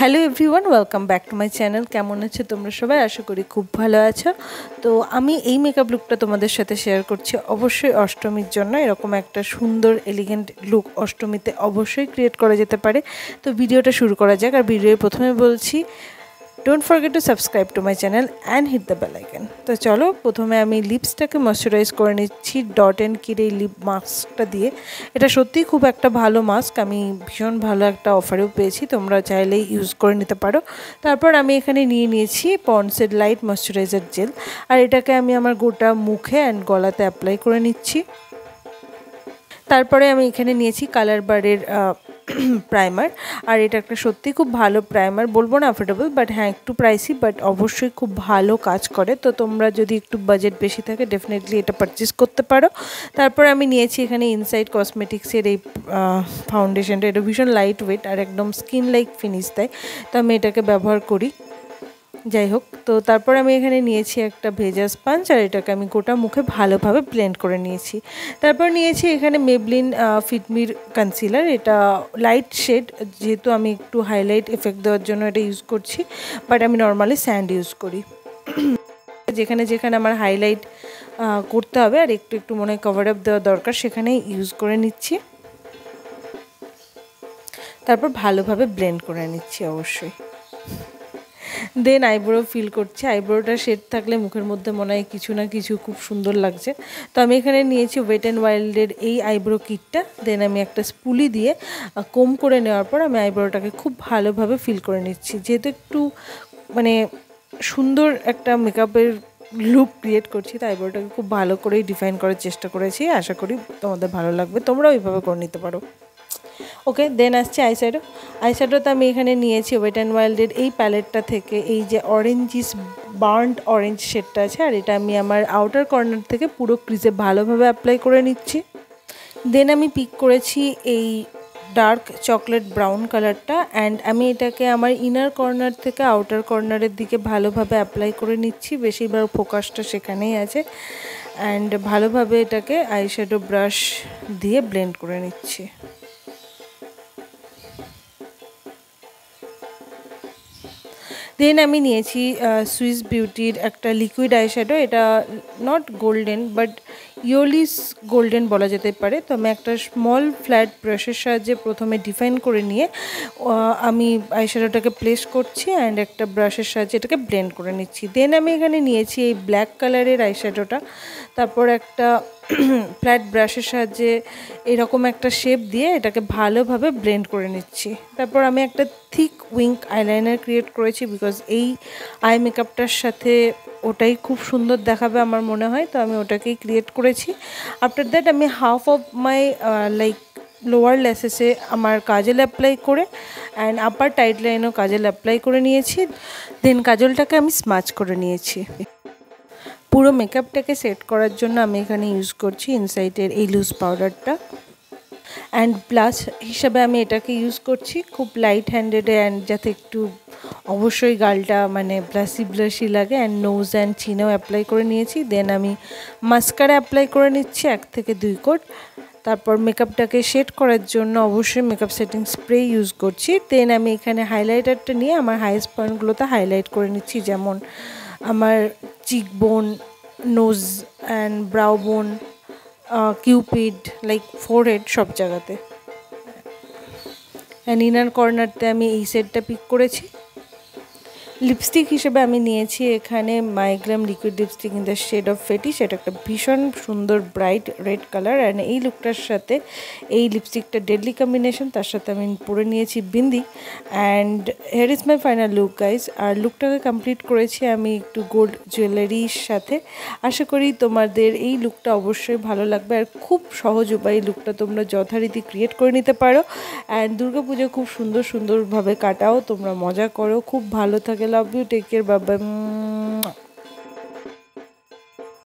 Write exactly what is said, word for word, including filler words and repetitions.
Hello everyone, welcome back to my channel. কেমন আছো তোমরা সবাই? আশা করি খুব ভালো আছো। তো আমি এই মেকআপ লুকটা তোমাদের সাথে শেয়ার করছি অবশ্যই অষ্টমীর জন্য। এরকম একটা সুন্দর এলিগেন্ট লুক অষ্টমীতে অবশ্যই ক্রিয়েট করা যেতে পারে। তো ভিডিওটা শুরু করা যাক। আর ভিডিওর প্রথমে বলছি, don't forget to subscribe to my channel and hit the bell icon. তো চলো, প্রথমে আমি লিপসটাকে ময়শ্চারাইজ করে নিচ্ছি ডট অ্যান্ড কির এই লিপ মাস্কটা দিয়ে। এটা সত্যিই খুব একটা ভালো মাস্ক, আমি ভীষণ ভালো একটা অফারেও পেয়েছি, তোমরা চাইলেই ইউজ করে নিতে পারো। তারপর আমি এখানে নিয়ে নিয়েছি পন্ডসের লাইট ময়শ্চারাইজার জেল, আর এটাকে আমি আমার গোটা মুখে অ্যান্ড গলাতে অ্যাপ্লাই করে নিচ্ছি। তারপরে আমি এখানে নিয়েছি কালার বারের প্রাইমার, আর এটা একটা সত্যি খুব ভালো প্রাইমার, বলবো না অ্যাফোর্ডেবল, বাট হ্যাঁ একটু প্রাইসি, বাট অবশ্যই খুব ভালো কাজ করে। তো তোমরা যদি একটু বাজেট বেশি থাকে ডেফিনেটলি এটা পারচেস করতে পারো। তারপর আমি নিয়েছি এখানে ইনসাইড কসমেটিক্সের এই ফাউন্ডেশনটা। এটা ভীষণ লাইট ওয়েট আর একদম স্কিন লাইক ফিনিশ দেয়, তো আমি এটাকে ব্যবহার করি। যাই হোক, তো তারপর আমি এখানে নিয়েছি একটা ভেজা স্পঞ্জ, আর এটাকে আমি গোটা মুখে ভালোভাবে ব্লেন্ড করে নিয়েছি। তারপর নিয়েছি এখানে মেবলিন ফিটমির কনসিলার। এটা লাইট শেড, যেহেতু আমি একটু হাইলাইট এফেক্ট দেওয়ার জন্য এটা ইউজ করছি, বাট আমি নর্মালি স্যান্ড ইউজ করি। যেখানে যেখানে আমার হাইলাইট করতে হবে আর একটু একটু মনে হয় কভার আপ দেওয়া দরকার, সেখানেই ইউজ করে নিচ্ছি। তারপর ভালোভাবে ব্লেন্ড করে নিচ্ছি অবশ্যই। দেন আইব্রো ফিল করছি। আইব্রোটা শেড থাকলে মুখের মধ্যে মনে হয় কিছু না কিছু খুব সুন্দর লাগছে। তো আমি এখানে নিয়েছি ওয়েট অ্যান্ড ওয়াইল্ডের এই আইব্রো কিটটা। দেন আমি একটা স্পুলি দিয়ে কোম করে নেওয়ার পর আমি আইব্রোটাকে খুব ভালোভাবে ফিল করে নিচ্ছি। যেহেতু একটু মানে সুন্দর একটা মেকআপের লুক ক্রিয়েট করছি, তো আইব্রোটাকে খুব ভালো করেই ডিফাইন করার চেষ্টা করেছি। আশা করি তোমাদের ভালো লাগবে, তোমরাও এইভাবে করে নিতে পারো। ওকে, দেন আসছে আইশ্যাডো। আইশ্যাডোতে আমি এখানে নিয়েছি ওয়েট অ্যান্ড ওয়াইল্ডের এই প্যালেটটা থেকে এই যে অরেঞ্জিস বার্ন্ট অরেঞ্জ শেডটা আছে, আর এটা আমি আমার আউটার কর্নার থেকে পুরো ক্রিজে ভালোভাবে অ্যাপ্লাই করে নিচ্ছি। দেন আমি পিক করেছি এই ডার্ক চকলেট ব্রাউন কালারটা, অ্যান্ড আমি এটাকে আমার ইনার কর্নার থেকে আউটার কর্নারের দিকে ভালোভাবে অ্যাপ্লাই করে নিচ্ছি। বেশিরভাগ ফোকাসটা সেখানেই আছে, অ্যান্ড ভালোভাবে এটাকে আইশ্যাডো ব্রাশ দিয়ে ব্লেন্ড করে নিচ্ছি। দেন আমি নিয়েছি সুইস বিউটির একটা লিকুইড আইশ্যাডো। এটা not golden but yellowish golden বলা যেতে পারে। তো আমি একটা স্মল ফ্ল্যাট ব্রাশের সাহায্যে প্রথমে ডিফাইন করে নিয়ে আমি আইশ্যাডোটাকে প্লেস করছি, অ্যান্ড একটা ব্রাশের সাহায্যে এটাকে ব্লেন্ড করে নিচ্ছি। দেন আমি এখানে নিয়েছি এই ব্ল্যাক কালারের আইশ্যাডোটা। তারপর একটা ফ্ল্যাট ব্রাশের সাহায্যে এরকম একটা শেপ দিয়ে এটাকে ভালোভাবে ব্লেন্ড করে নিচ্ছি। তারপর আমি একটা থিক উইঙ্ক আইলাইনার ক্রিয়েট করেছি, বিকজ এই আই মেকআপটার সাথে ওটাই খুব সুন্দর দেখাবে আমার মনে হয়, তো আমি ওটাকেই ক্রিয়েট করেছি। আফটার দ্যাট আমি half of my like lower লেসেসে আমার কাজল অ্যাপ্লাই করে অ্যান্ড আপার টাইট লাইনও কাজল অ্যাপ্লাই করে নিয়েছি। দেন কাজলটাকে আমি স্মাচ করে নিয়েছি। পুরো মেকআপটাকে সেট করার জন্য আমি এখানে ইউজ করছি ইনসাইটের এই লুজ পাউডারটা, অ্যান্ড ব্লাশ হিসাবে আমি এটাকে ইউজ করছি খুব লাইট হ্যান্ডেডে, অ্যান্ড যাতে একটু অবশ্যই গালটা মানে ব্লাশি ব্লাশি লাগে, অ্যান্ড নোজ অ্যান্ড চিনেও অ্যাপ্লাই করে নিয়েছি। দেন আমি মাস্কারা অ্যাপ্লাই করে নিচ্ছি এক থেকে দুই কোট। তারপর মেকআপটাকে শেড করার জন্য অবশ্যই মেকআপ সেটিং স্প্রে ইউজ করছি। দেন আমি এখানে হাইলাইটারটা নিয়ে আমার হাইয়েস্ট পয়েন্টগুলোতে হাইলাইট করে নিচ্ছি, যেমন আমার cheek bone, nose and brow bone, Cupid, like forehead, সব জায়গাতে। অ্যান্ড ইনার কর্নারতে আমি এই সেটটা পিক করেছি। লিপস্টিক হিসেবে আমি নিয়েছি এখানে MyGlamm liquid lipstick in the shade of fetish. এটা একটা ভীষণ সুন্দর ব্রাইট রেড কালার, অ্যান্ড এই লুকটার সাথে এই লিপস্টিকটা ডেডলি কম্বিনেশন। তার সাথে আমি পরে নিয়েছি bindi, and here is my final look guys. আর লুকটাকে কমপ্লিট করেছি আমি একটু গোল্ড জুয়েলারির সাথে। আশা করি তোমাদের এই লুকটা অবশ্যই ভালো লাগবে, আর খুব সহজ উপায় এই লুকটা তোমরা যথারীতি ক্রিয়েট করে নিতে পারো। অ্যান্ড দুর্গা পুজো খুব সুন্দর সুন্দরভাবে কাটাও, তোমরা মজা করো, খুব ভালো থাকে। Love you, take care, bye by.